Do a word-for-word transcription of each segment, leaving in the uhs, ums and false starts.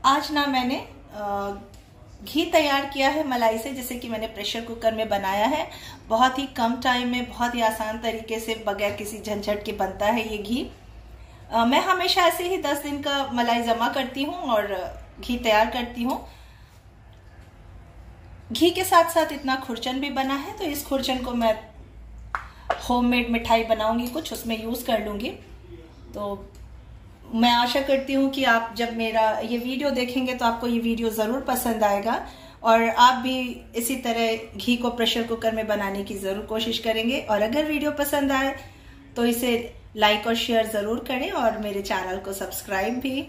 आज ना मैंने घी तैयार किया है मलाई से, जैसे कि मैंने प्रेशर कुकर में बनाया है। बहुत ही कम टाइम में बहुत ही आसान तरीके से बगैर किसी झंझट के बनता है ये घी। आ, मैं हमेशा ऐसे ही दस दिन का मलाई जमा करती हूँ और घी तैयार करती हूँ। घी के साथ साथ इतना खुरचन भी बना है, तो इस खुरचन को मैं होममेड मिठाई बनाऊंगी, कुछ उसमें यूज कर लूंगी। तो मैं आशा करती हूँ कि आप जब मेरा ये वीडियो देखेंगे तो आपको ये वीडियो ज़रूर पसंद आएगा और आप भी इसी तरह घी को प्रेशर कुकर में बनाने की ज़रूर कोशिश करेंगे। और अगर वीडियो पसंद आए तो इसे लाइक और शेयर ज़रूर करें और मेरे चैनल को सब्सक्राइब भी।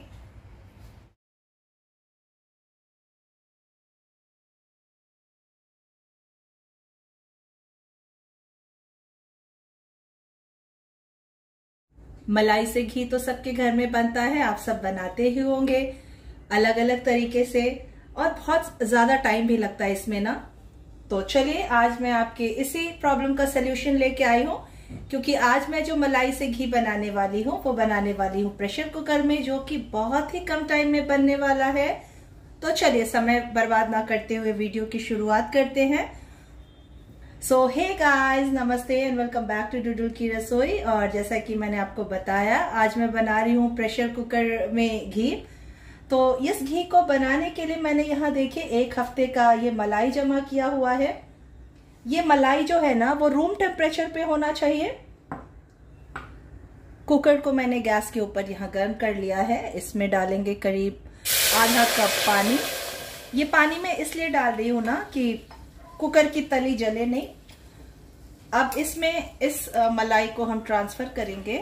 मलाई से घी तो सबके घर में बनता है, आप सब बनाते ही होंगे अलग अलग तरीके से, और बहुत ज्यादा टाइम भी लगता है इसमें ना। तो चलिए आज मैं आपके इसी प्रॉब्लम का सलूशन लेके आई हूँ, क्योंकि आज मैं जो मलाई से घी बनाने वाली हूँ वो बनाने वाली हूँ प्रेशर कुकर में, जो कि बहुत ही कम टाइम में बनने वाला है। तो चलिए समय बर्बाद ना करते हुए वीडियो की शुरुआत करते हैं। सो हे गाइस, नमस्ते and welcome back to Doodle की रसोई। और जैसा कि मैंने आपको बताया, आज मैं बना रही हूँ प्रेशर कुकर में घी। तो इस घी को बनाने के लिए मैंने यहाँ देखिए एक हफ्ते का ये मलाई जमा किया हुआ है। ये मलाई जो है ना वो रूम टेम्परेचर पे होना चाहिए। कुकर को मैंने गैस के ऊपर यहाँ गर्म कर लिया है। इसमें डालेंगे करीब आधा कप पानी। ये पानी मैं इसलिए डाल रही हूँ ना कि कुकर की तली जले नहीं। अब इसमें इस मलाई को हम ट्रांसफर करेंगे।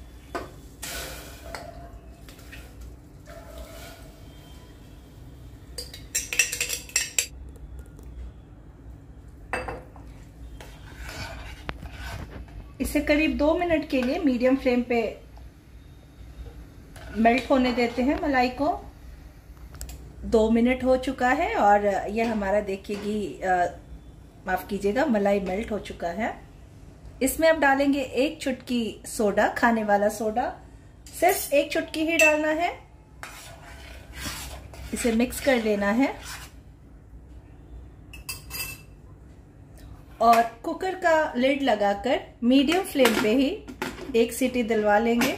इसे करीब दो मिनट के लिए मीडियम फ्लेम पे मेल्ट होने देते हैं मलाई को। दो मिनट हो चुका है और यह हमारा देखिए घी, माफ कीजिएगा, मलाई मेल्ट हो चुका है। इसमें अब डालेंगे एक चुटकी सोडा, खाने वाला सोडा, सिर्फ एक चुटकी ही डालना है। इसे मिक्स कर लेना है और कुकर का लिड लगाकर मीडियम फ्लेम पे ही एक सीटी दिलवा लेंगे।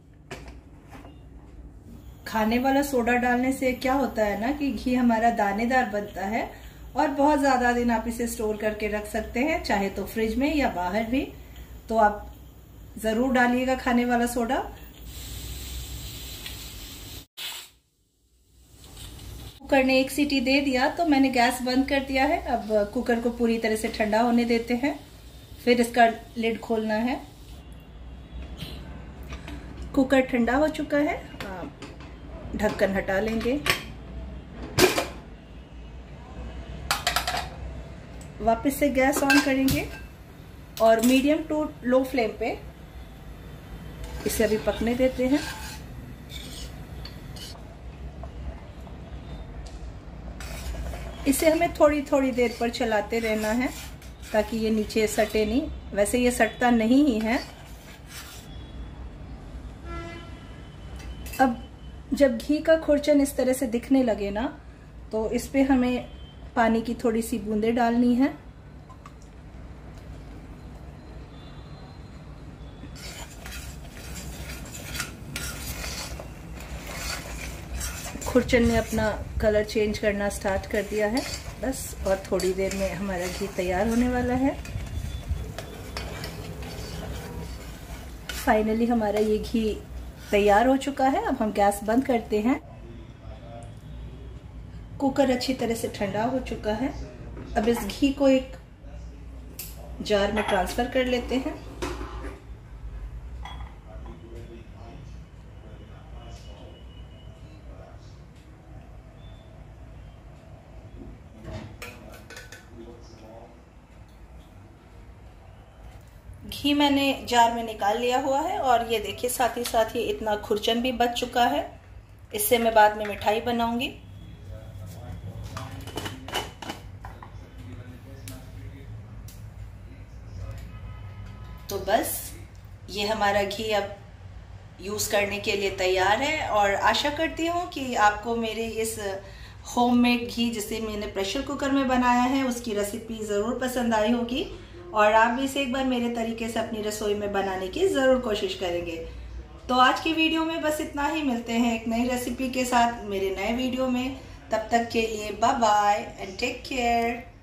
खाने वाला सोडा डालने से क्या होता है ना कि घी हमारा दानेदार बनता है और बहुत ज्यादा दिन आप इसे स्टोर करके रख सकते हैं, चाहे तो फ्रिज में या बाहर भी। तो आप जरूर डालिएगा खाने वाला सोडा। कुकर ने एक सीटी दे दिया तो मैंने गैस बंद कर दिया है। अब कुकर को पूरी तरह से ठंडा होने देते हैं, फिर इसका लिड खोलना है। कुकर ठंडा हो चुका है, ढक्कन हटा लेंगे। वापस से गैस ऑन करेंगे और मीडियम टू लो फ्लेम पे इसे अभी पकने देते हैं। इसे हमें थोड़ी थोड़ी देर पर चलाते रहना है ताकि ये नीचे सटे नहीं। वैसे ये सटता नहीं ही है। अब जब घी का खुरचन इस तरह से दिखने लगे ना, तो इस पे हमें पानी की थोड़ी सी बूंदें डालनी है। खुरचन ने अपना कलर चेंज करना स्टार्ट कर दिया है बस, और थोड़ी देर में हमारा घी तैयार होने वाला है। फाइनली हमारा ये घी तैयार हो चुका है। अब हम गैस बंद करते हैं। कुकर अच्छी तरह से ठंडा हो चुका है। अब इस घी को एक जार में ट्रांसफर कर लेते हैं। घी मैंने जार में निकाल लिया हुआ है और ये देखिए साथ ही साथ ही इतना खुरचन भी बच चुका है। इससे मैं बाद में मिठाई बनाऊंगी। तो बस ये हमारा घी अब यूज़ करने के लिए तैयार है। और आशा करती हूँ कि आपको मेरे इस होममेड घी जिसे मैंने प्रेशर कुकर में बनाया है उसकी रेसिपी ज़रूर पसंद आई होगी और आप भी इसे एक बार मेरे तरीके से अपनी रसोई में बनाने की ज़रूर कोशिश करेंगे। तो आज की वीडियो में बस इतना ही। मिलते हैं एक नई रेसिपी के साथ मेरे नए वीडियो में। तब तक के लिए bye bye and take care.